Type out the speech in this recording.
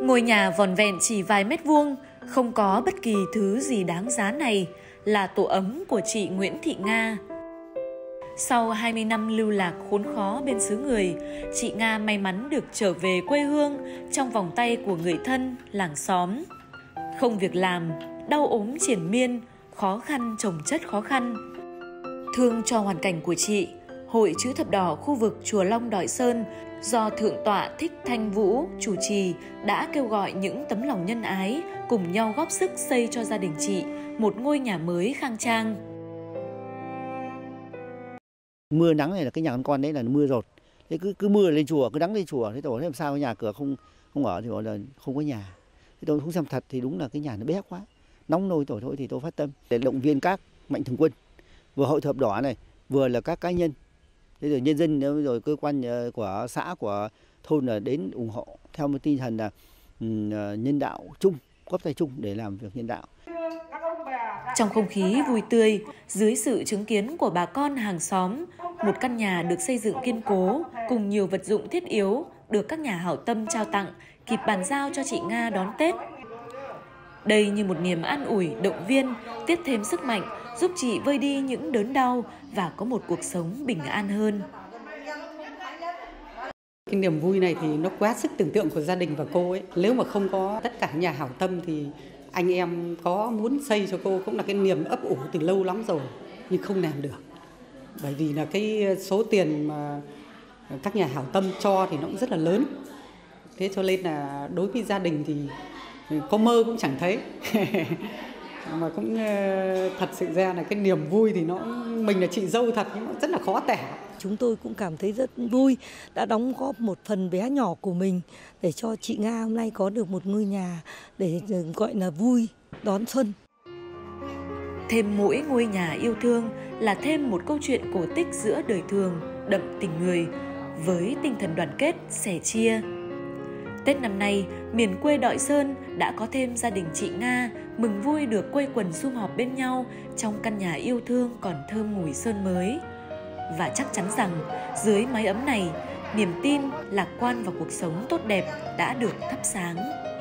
Ngôi nhà vỏn vẹn chỉ vài mét vuông, không có bất kỳ thứ gì đáng giá này là tổ ấm của chị Nguyễn Thị Nga. Sau 20 năm lưu lạc khốn khó bên xứ người, chị Nga may mắn được trở về quê hương trong vòng tay của người thân, làng xóm. Không việc làm, đau ốm triền miên, khó khăn chồng chất khó khăn. Thương cho hoàn cảnh của chị, Hội Chữ Thập Đỏ khu vực Chùa Long Đoại Sơn do Thượng tọa Thích Thanh Vũ chủ trì đã kêu gọi những tấm lòng nhân ái cùng nhau góp sức xây cho gia đình chị một ngôi nhà mới khang trang. Mưa nắng này là cái nhà con đấy là mưa rột, thế cứ mưa lên chùa, cứ nắng lên chùa, thế tôi làm sao nhà cửa không ở thì gọi là không có nhà. Thế tôi không xem thật thì đúng là cái nhà nó bé quá, nóng nôi thôi thì tôi phát tâm để động viên các mạnh thường quân, vừa Hội Chữ Thập Đỏ này, vừa là các cá nhân, thế rồi nhân dân rồi cơ quan của xã của thôn là đến ủng hộ theo một tinh thần là nhân đạo chung, góp tay chung để làm việc nhân đạo. Trong không khí vui tươi, dưới sự chứng kiến của bà con hàng xóm, một căn nhà được xây dựng kiên cố cùng nhiều vật dụng thiết yếu được các nhà hảo tâm trao tặng, kịp bàn giao cho chị Nga đón Tết. Đây như một niềm an ủi, động viên, tiếp thêm sức mạnh, giúp chị vơi đi những đớn đau và có một cuộc sống bình an hơn. Cái niềm vui này thì nó quá sức tưởng tượng của gia đình và cô ấy. Nếu mà không có tất cả nhà hảo tâm thì anh em có muốn xây cho cô cũng là cái niềm ấp ủ từ lâu lắm rồi, nhưng không làm được. Bởi vì là cái số tiền mà các nhà hảo tâm cho thì nó cũng rất là lớn. Thế cho nên là đối với gia đình thì có mơ cũng chẳng thấy. Mà cũng thật sự ra là cái niềm vui thì mình là chị dâu thật nhưng mà rất là khó tả. Chúng tôi cũng cảm thấy rất vui đã đóng góp một phần bé nhỏ của mình để cho chị Nga hôm nay có được một ngôi nhà để gọi là vui đón xuân. Thêm mỗi ngôi nhà yêu thương là thêm một câu chuyện cổ tích giữa đời thường, đậm tình người, với tinh thần đoàn kết, sẻ chia. Tết năm nay, miền quê Đoại Sơn đã có thêm gia đình chị Nga mừng vui được quây quần sum họp bên nhau trong căn nhà yêu thương còn thơm mùi sơn mới. Và chắc chắn rằng dưới mái ấm này, niềm tin, lạc quan vào cuộc sống tốt đẹp đã được thắp sáng.